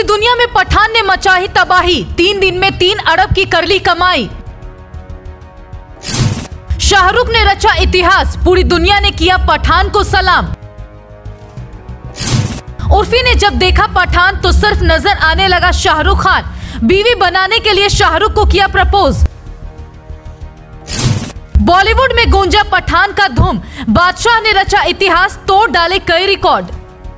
दुनिया में पठान ने मचाही तबाही, 3 दिन में 3 अरब की कर ली कमाई। शाहरुख ने रचा इतिहास, पूरी दुनिया ने किया पठान को सलाम। उर्फी ने जब देखा पठान तो सिर्फ नजर आने लगा शाहरुख खान, बीवी बनाने के लिए शाहरुख को किया प्रपोज। बॉलीवुड में गूंजा पठान का धूम, बादशाह ने रचा इतिहास, तोड़ डाले कई रिकॉर्ड।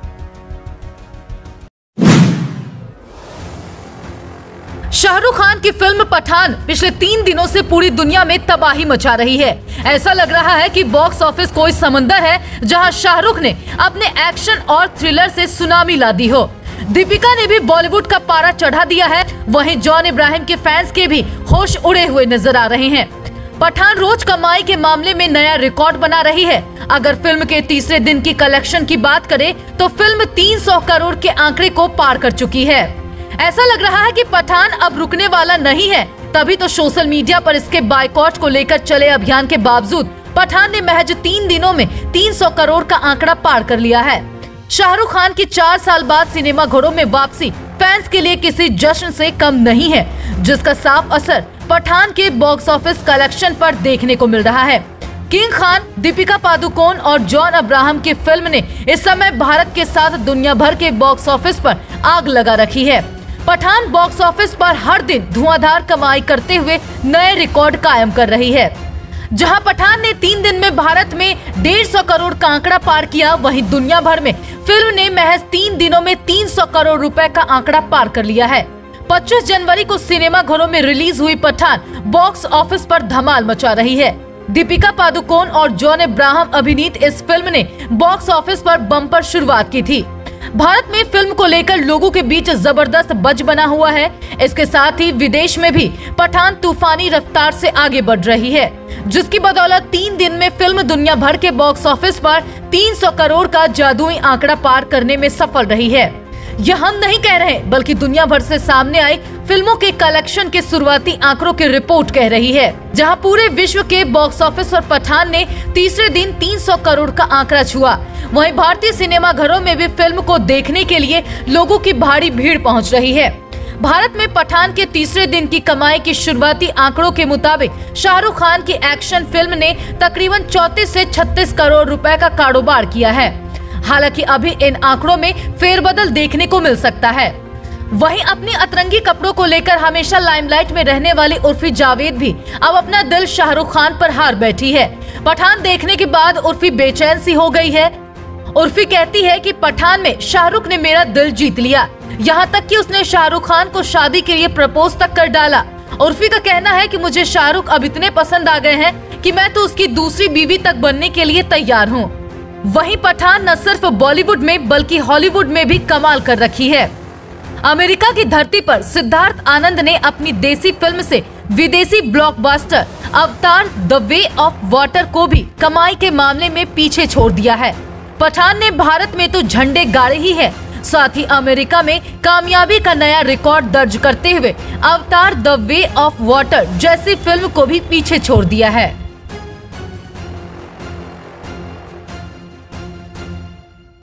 शाहरुख खान की फिल्म पठान पिछले 3 दिनों से पूरी दुनिया में तबाही मचा रही है। ऐसा लग रहा है कि बॉक्स ऑफिस कोई समंदर है जहां शाहरुख ने अपने एक्शन और थ्रिलर से सुनामी ला दी हो। दीपिका ने भी बॉलीवुड का पारा चढ़ा दिया है, वहीं जॉन इब्राहिम के फैंस के भी होश उड़े हुए नजर आ रहे हैं। पठान रोज कमाई के मामले में नया रिकॉर्ड बना रही है। अगर फिल्म के तीसरे दिन की कलेक्शन की बात करें तो फिल्म 300 करोड़ के आंकड़े को पार कर चुकी है। ऐसा लग रहा है कि पठान अब रुकने वाला नहीं है, तभी तो सोशल मीडिया पर इसके बायकॉट को लेकर चले अभियान के बावजूद पठान ने महज 3 दिनों में 300 करोड़ का आंकड़ा पार कर लिया है। शाहरुख खान की 4 साल बाद सिनेमा घरों में वापसी फैंस के लिए किसी जश्न से कम नहीं है, जिसका साफ असर पठान के बॉक्स ऑफिस कलेक्शन पर देखने को मिल रहा है। किंग खान, दीपिका पादुकोण और जॉन अब्राहम की फिल्म ने इस समय भारत के साथ दुनिया भर के बॉक्स ऑफिस पर आग लगा रखी है। पठान बॉक्स ऑफिस पर हर दिन धुआंधार कमाई करते हुए नए रिकॉर्ड कायम कर रही है। जहां पठान ने 3 दिन में भारत में 150 करोड़ का आंकड़ा पार किया, वहीं दुनिया भर में फिल्म ने महज 3 दिनों में 300 करोड़ रुपए का आंकड़ा पार कर लिया है। 25 जनवरी को सिनेमा घरों में रिलीज हुई पठान बॉक्स ऑफिस पर धमाल मचा रही है। दीपिका पादुकोण और जॉन अब्राहम अभिनीत इस फिल्म ने बॉक्स ऑफिस पर बम्पर शुरुआत की थी। भारत में फिल्म को लेकर लोगों के बीच जबरदस्त बज बना हुआ है। इसके साथ ही विदेश में भी पठान तूफानी रफ्तार से आगे बढ़ रही है, जिसकी बदौलत 3 दिन में फिल्म दुनिया भर के बॉक्स ऑफिस पर 300 करोड़ का जादुई आंकड़ा पार करने में सफल रही है। यह हम नहीं कह रहे, बल्कि दुनिया भर से सामने आई फिल्मों के कलेक्शन के शुरुआती आंकड़ों की रिपोर्ट कह रही है। जहां पूरे विश्व के बॉक्स ऑफिस पर पठान ने तीसरे दिन 300 करोड़ का आंकड़ा छुआ, वहीं भारतीय सिनेमा घरों में भी फिल्म को देखने के लिए लोगों की भारी भीड़ पहुंच रही है। भारत में पठान के तीसरे दिन की कमाई की शुरुआती आंकड़ों के मुताबिक शाहरुख खान की एक्शन फिल्म ने तकरीबन 34 से 36 करोड़ रुपए का कारोबार किया है। हालांकि अभी इन आंकड़ों में फेरबदल देखने को मिल सकता है। वहीं अपनी अतरंगी कपड़ों को लेकर हमेशा लाइमलाइट में रहने वाली उर्फी जावेद भी अब अपना दिल शाहरुख खान पर हार बैठी है। पठान देखने के बाद उर्फी बेचैन सी हो गई है। उर्फी कहती है कि पठान में शाहरुख ने मेरा दिल जीत लिया, यहाँ तक कि उसने शाहरुख खान को शादी के लिए प्रपोज तक कर डाला। उर्फी का कहना है कि मुझे शाहरुख अब इतने पसंद आ गए हैं कि मैं तो उसकी दूसरी बीवी तक बनने के लिए तैयार हूँ। वहीं पठान न सिर्फ बॉलीवुड में बल्कि हॉलीवुड में भी कमाल कर रखी है। अमेरिका की धरती पर सिद्धार्थ आनंद ने अपनी देसी फिल्म से विदेशी ब्लॉकबस्टर अवतार द वे ऑफ वाटर को भी कमाई के मामले में पीछे छोड़ दिया है। पठान ने भारत में तो झंडे गाड़े ही है, साथ ही अमेरिका में कामयाबी का नया रिकॉर्ड दर्ज करते हुए Avatar the way of water जैसी फिल्म को भी पीछे छोड़ दिया है।